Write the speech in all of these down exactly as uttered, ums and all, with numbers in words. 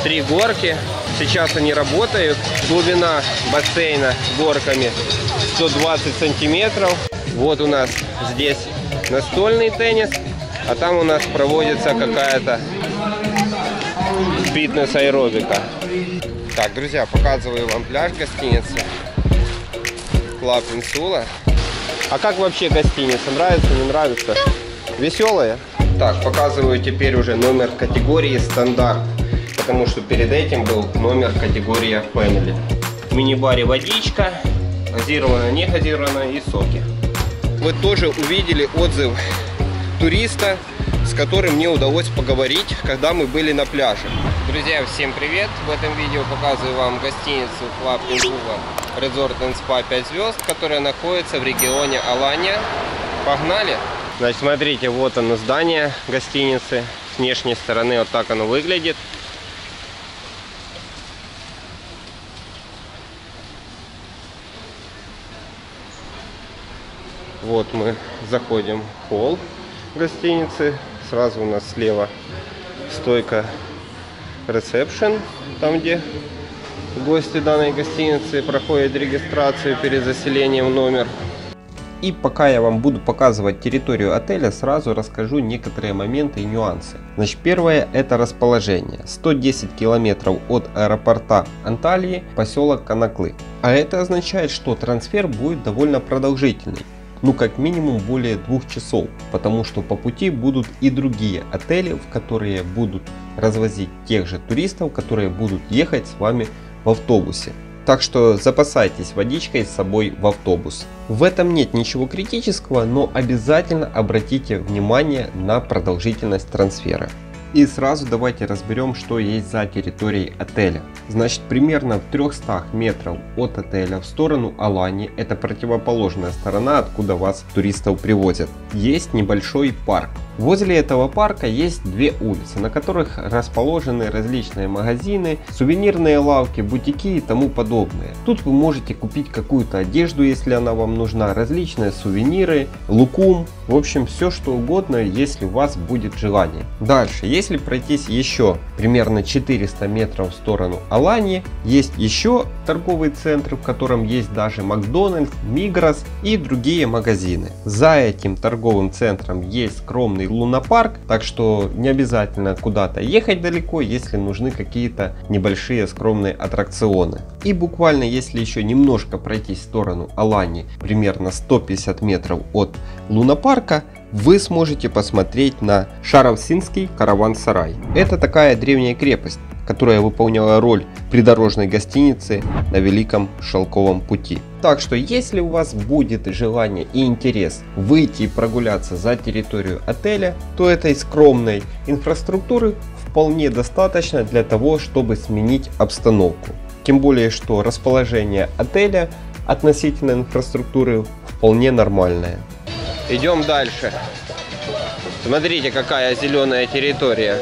три горки. Сейчас они работают. Глубина бассейна горками сто двадцать сантиметров. Вот у нас здесь настольный теннис, а там у нас проводится какая-то фитнес-аэробика. Так, друзья, показываю вам пляж гостиницы Club Insula. А как вообще гостиница? Нравится, не нравится? Веселая? Так, показываю теперь уже номер категории стандарт, потому что перед этим был номер категория Family. В мини-баре водичка, газированная, не газированная и соки. Вы тоже увидели отзыв туриста, с которым мне удалось поговорить, когда мы были на пляже. Друзья, всем привет! В этом видео показываю вам гостиницу Club Insula Resort энд Spa пять звезд, которая находится в регионе Аланья. Погнали! Значит, смотрите, вот оно здание гостиницы. С внешней стороны вот так оно выглядит. Вот мы заходим в холл гостиницы. Сразу у нас слева стойка ресепшн, там где гости данной гостиницы проходят регистрацию перед заселением в номер. И пока я вам буду показывать территорию отеля, сразу расскажу некоторые моменты и нюансы. Значит, первое — это расположение. сто десять километров от аэропорта Анталии, поселок Конаклы. А это означает, что трансфер будет довольно продолжительный. Ну, как минимум более двух часов, потому что по пути будут и другие отели, в которые будут развозить тех же туристов, которые будут ехать с вами в автобусе. Так что запасайтесь водичкой с собой в автобус. В этом нет ничего критического, но обязательно обратите внимание на продолжительность трансфера. И сразу давайте разберем, что есть за территорией отеля. Значит, примерно в трёхстах метров от отеля в сторону Аланьи, это противоположная сторона, откуда вас туристов привозят, есть небольшой парк. Возле этого парка есть две улицы, на которых расположены различные магазины, сувенирные лавки, бутики и тому подобное. Тут вы можете купить какую-то одежду, если она вам нужна, различные сувениры, лукум, в общем, все что угодно, если у вас будет желание. Дальше, если пройтись еще примерно четыреста метров в сторону Аланьи, есть еще торговый центр, в котором есть даже Макдональдс, Мигрос и другие магазины. За этим торговым центром есть скромный лунопарк, так что не обязательно куда-то ехать далеко, если нужны какие-то небольшие скромные аттракционы. И буквально, если еще немножко пройтись в сторону Аланьи, примерно сто пятьдесят метров от лунопарка, вы сможете посмотреть на Шаровсинский караван-сарай. Это такая древняя крепость, которая выполняла роль придорожной гостиницы на Великом Шелковом пути. Так что, если у вас будет желание и интерес выйти и прогуляться за территорию отеля, то этой скромной инфраструктуры вполне достаточно для того, чтобы сменить обстановку. Тем более, что расположение отеля относительно инфраструктуры вполне нормальное. Идем дальше. Смотрите, какая зеленая территория.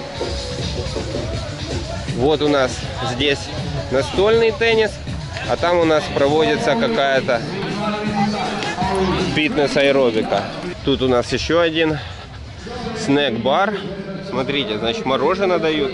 Вот у нас здесь настольный теннис, а там у нас проводится какая-то фитнес-аэробика. Тут у нас еще один снэк-бар. Смотрите, значит, мороженое дают.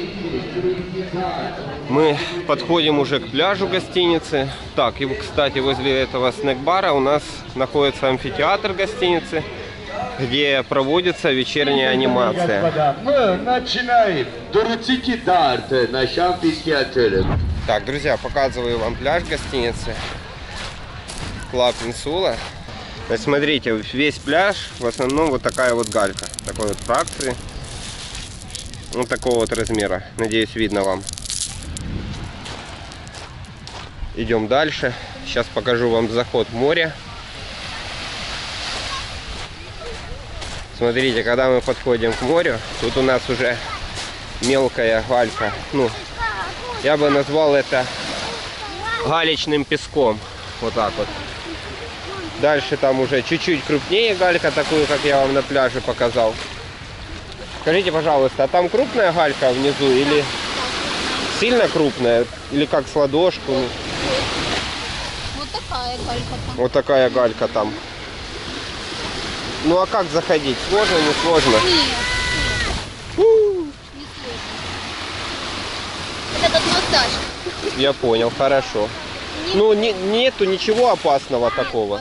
Мы подходим уже к пляжу гостиницы. Так, и, кстати, возле этого снэк-бара у нас находится амфитеатр гостиницы, где проводится вечерняя анимация. Мы начинаем. Наш амфитеатр. Так, друзья, показываю вам пляж гостиницы Club Insula. Значит, смотрите, весь пляж в основном вот такая вот галька, такой вот фракции, вот такого вот размера. Надеюсь, видно вам. Идем дальше. Сейчас покажу вам заход в море. Смотрите, когда мы подходим к морю, тут у нас уже мелкая галька. Ну, я бы назвал это галечным песком. Вот так вот. Дальше там уже чуть-чуть крупнее галька, такую, как я вам на пляже показал. Скажите, пожалуйста, а там крупная галька внизу или сильно крупная? Или как с ладошку? Вот такая галька там. Вот такая галька там. Ну а как заходить? Сложно, не сложно? Нет, нет. Не сложно. пляж. Я понял, хорошо. Ну, не, нету ничего опасного такого.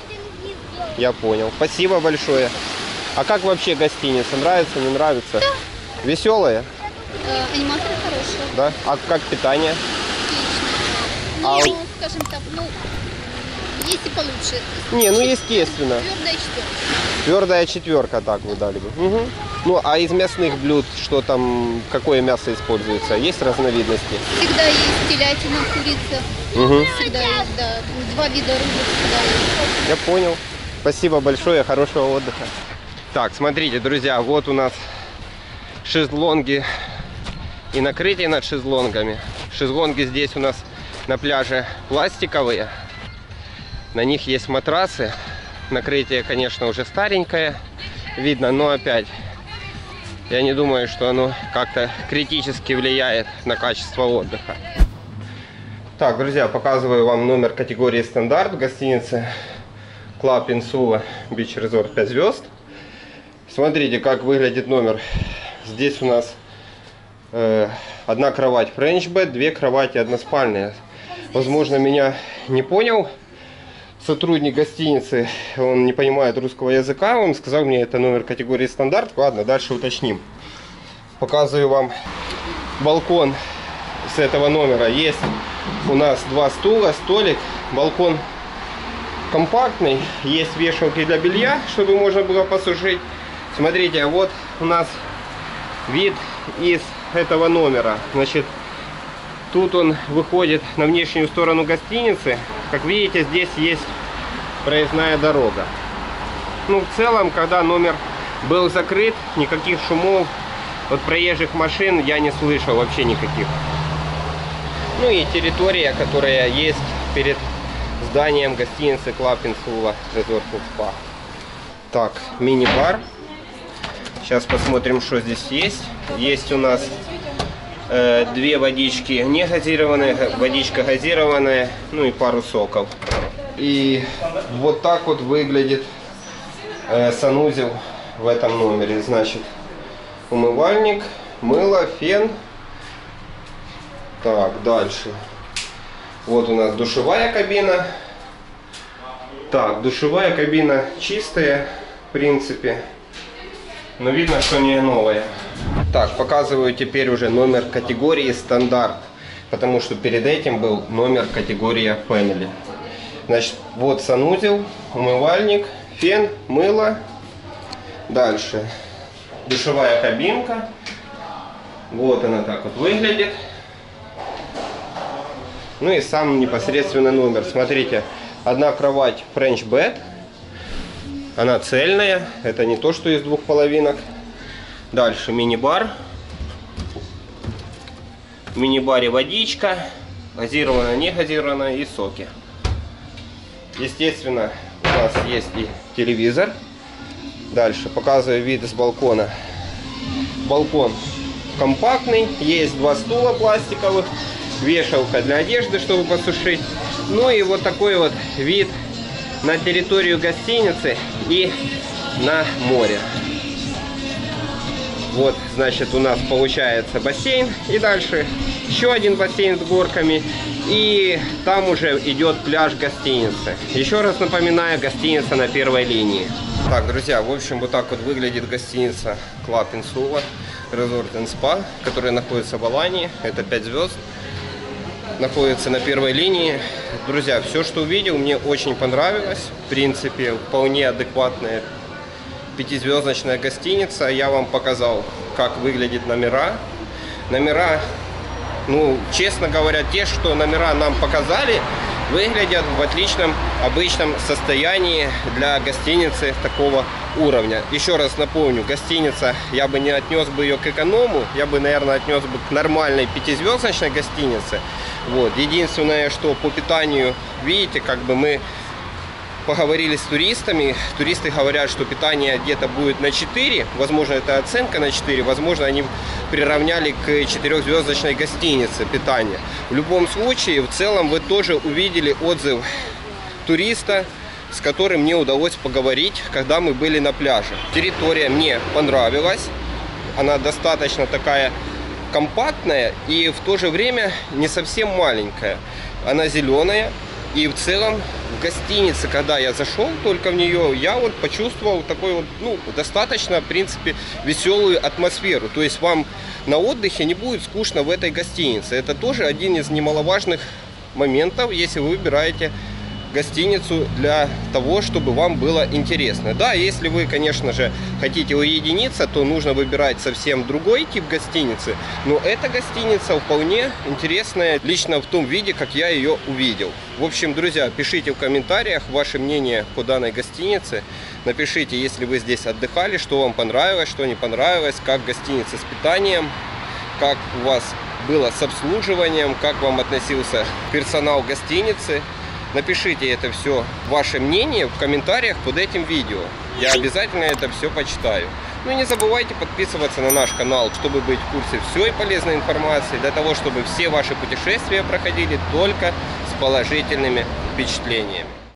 Я понял. Спасибо большое. А как вообще гостиница? Нравится, не нравится? Да. Веселая? Э, аниматоры хорошие. Да? А как питание? Отлично. А Ну, скажем так, ну, есть и получше. Не, ну естественно. Твердая четверка. Твердая четверка, так вы дали бы. Угу. Ну, а из мясных блюд, что там, какое мясо используется? Есть разновидности? Всегда есть телятина, курица. Угу. Всегда есть, да. Два вида рыбы всегда есть. Я понял. Спасибо большое, хорошего отдыха. Так, смотрите, друзья, вот у нас шезлонги и накрытие над шезлонгами. Шезлонги здесь у нас на пляже пластиковые. На них есть матрасы. Накрытие, конечно, уже старенькое. Видно, но опять, я не думаю, что оно как-то критически влияет на качество отдыха. Так, друзья, показываю вам номер категории стандарт в гостинице Club Insula Beach Resort пять звезд. Смотрите, как выглядит номер. Здесь у нас э, одна кровать French bed, две кровати односпальные. Возможно, меня не понял сотрудник гостиницы, он не понимает русского языка, он сказал мне, это номер категории стандарт. Ладно, дальше уточним. Показываю вам балкон с этого номера. Есть у нас два стула, столик, балкон компактный, есть вешалки для белья, чтобы можно было посушить. Смотрите, вот у нас вид из этого номера. Значит, тут он выходит на внешнюю сторону гостиницы. Как видите, здесь есть проездная дорога. Ну, в целом, когда номер был закрыт, никаких шумов от проезжих машин я не слышал вообще никаких. Ну и территория, которая есть перед зданием гостиницы Club Insula Resort Spa. Так, мини-бар. Сейчас посмотрим, что здесь есть. Есть у нас э, две водички не газированные, водичка газированная, ну и пару соков. И вот так вот выглядит э, санузел в этом номере. Значит, умывальник, мыло, фен. Так, дальше. Вот у нас душевая кабина. Так, душевая кабина чистая, в принципе. Но видно, что не новая. Так, показываю теперь уже номер категории стандарт. Потому что перед этим был номер категория Family. Значит, вот санузел, умывальник, фен, мыло. Дальше душевая кабинка. Вот она так вот выглядит. Ну и сам непосредственно номер. Смотрите, одна кровать French bed. Она цельная. Это не то, что из двух половинок. Дальше мини-бар. В мини-баре водичка. Газированная, не газированная и соки. Естественно, у нас есть и телевизор. Дальше показываю вид с балкона. Балкон компактный. Есть два стула пластиковых. Вешалка для одежды, чтобы посушить. Ну и вот такой вот вид на территорию гостиницы и на море. Вот, значит, у нас получается бассейн. И дальше еще один бассейн с горками. И там уже идет пляж гостиницы. Еще раз напоминаю, гостиница на первой линии. Так, друзья, в общем, вот так вот выглядит гостиница Club Insula Resort and Spa, которая находится в Алании. Это пять звезд. Находится на первой линии. Друзья, все, что увидел, мне очень понравилось. В принципе, вполне адекватная пятизвездочная гостиница. Я вам показал, как выглядят номера. Номера, ну, честно говоря, те, что номера нам показали, выглядят в отличном, обычном состоянии для гостиницы такого уровня. Еще раз напомню, гостиница, я бы не отнес бы ее к эконому, я бы, наверное, отнес бы к нормальной пятизвездочной гостинице. Вот. Единственное, что по питанию, видите, как бы мы поговорили с туристами. Туристы говорят, что питание где-то будет на четыре. Возможно, это оценка на четыре. Возможно, они приравняли к четырехзвездочной гостинице питание. В любом случае, в целом, вы тоже увидели отзыв туриста, с которым мне удалось поговорить, когда мы были на пляже. Территория мне понравилась. Она достаточно такая компактная и в то же время не совсем маленькая. Она зеленая. И в целом в гостинице, когда я зашел только в нее, я вот почувствовал такой вот, ну, достаточно, в принципе, веселую атмосферу. То есть вам на отдыхе не будет скучно в этой гостинице. Это тоже один из немаловажных моментов, если вы выбираете гостиницу для того, чтобы вам было интересно. Да, если вы, конечно же, хотите уединиться, то нужно выбирать совсем другой тип гостиницы. Но эта гостиница вполне интересная лично в том виде, как я ее увидел. В общем, друзья, пишите в комментариях ваше мнение по данной гостинице. Напишите, если вы здесь отдыхали, что вам понравилось, что не понравилось, как гостиница с питанием, как у вас было с обслуживанием, как вам относился персонал гостиницы. Напишите это все, ваше мнение, в комментариях под этим видео. Я обязательно это все почитаю. Ну и не забывайте подписываться на наш канал, чтобы быть в курсе всей полезной информации, для того, чтобы все ваши путешествия проходили только с положительными впечатлениями.